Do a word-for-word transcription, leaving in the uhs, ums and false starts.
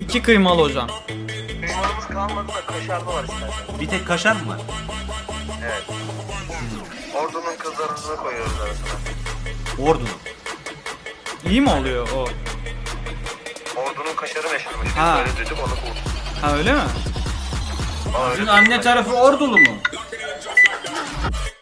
İki kıymalı hocam. Kıymalımız kalmadı da kaşarlı var istersen. Bir tek kaşar mı var? Evet. Ordunun kızarını koyuyoruz arasına. Ordunun. İyi mi oluyor o? Ordunun kaşarı meşhurmuş. Biz Ha. böyle dedik onu bulduk. Ha öyle mi? Aa, öyle Sizin dedik. anne tarafı Ordulu mu?